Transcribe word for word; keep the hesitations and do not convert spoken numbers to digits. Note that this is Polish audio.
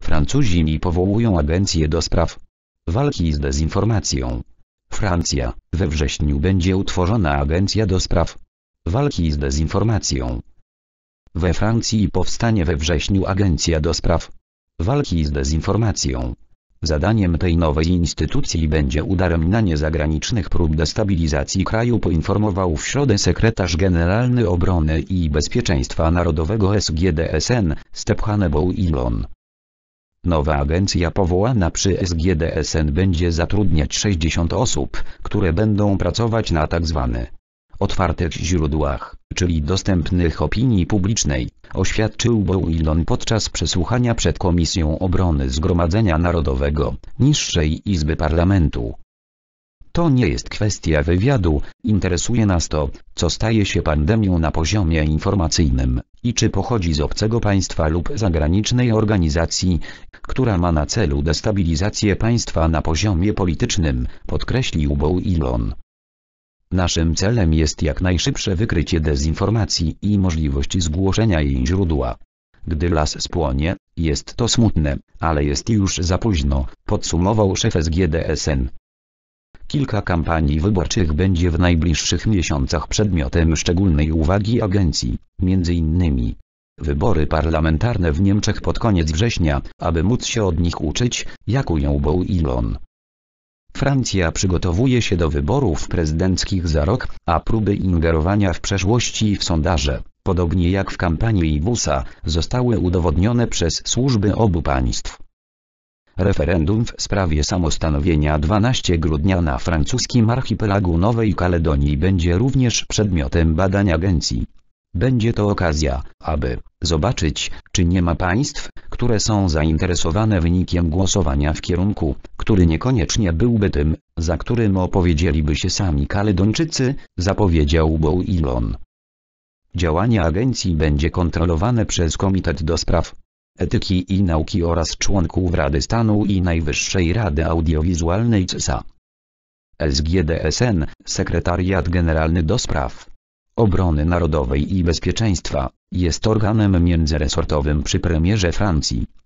Francuzi powołują agencję do spraw walki z dezinformacją. Francja. We wrześniu będzie utworzona agencja do spraw walki z dezinformacją. We Francji powstanie we wrześniu agencja do spraw walki z dezinformacją. Zadaniem tej nowej instytucji będzie udaremnianie zagranicznych prób destabilizacji kraju, poinformował w środę sekretarz generalny Obrony i Bezpieczeństwa Narodowego S G D S N, Stefan Bouillon. Nowa agencja powołana przy S G D S N będzie zatrudniać sześćdziesiąt osób, które będą pracować na tzw. otwartych źródłach, czyli dostępnych opinii publicznej, oświadczył Bouillon podczas przesłuchania przed Komisją Obrony Zgromadzenia Narodowego, niższej Izby Parlamentu. To nie jest kwestia wywiadu, interesuje nas to, co staje się pandemią na poziomie informacyjnym, i czy pochodzi z obcego państwa lub zagranicznej organizacji, która ma na celu destabilizację państwa na poziomie politycznym, podkreślił Bouillon. Naszym celem jest jak najszybsze wykrycie dezinformacji i możliwość zgłoszenia jej źródła. Gdy las spłonie, jest to smutne, ale jest już za późno, podsumował szef S G D S N. Kilka kampanii wyborczych będzie w najbliższych miesiącach przedmiotem szczególnej uwagi agencji, między innymi wybory parlamentarne w Niemczech pod koniec września, aby móc się od nich uczyć, jak ujął Bouillon. Francja przygotowuje się do wyborów prezydenckich za rok, a próby ingerowania w przeszłości w sondaże, podobnie jak w kampanii I W U S A, zostały udowodnione przez służby obu państw. Referendum w sprawie samostanowienia dwunastego grudnia na francuskim archipelagu Nowej Kaledonii będzie również przedmiotem badań agencji. Będzie to okazja, aby zobaczyć, czy nie ma państw, które są zainteresowane wynikiem głosowania w kierunku, który niekoniecznie byłby tym, za którym opowiedzieliby się sami Kaledończycy, zapowiedział Bouillon. Działanie agencji będzie kontrolowane przez Komitet do Spraw Etyki i Nauki oraz członków Rady Stanu i Najwyższej Rady Audiowizualnej C S A. S G D S N, Sekretariat Generalny do Spraw Obrony Narodowej i Bezpieczeństwa, jest organem międzyresortowym przy premierze Francji.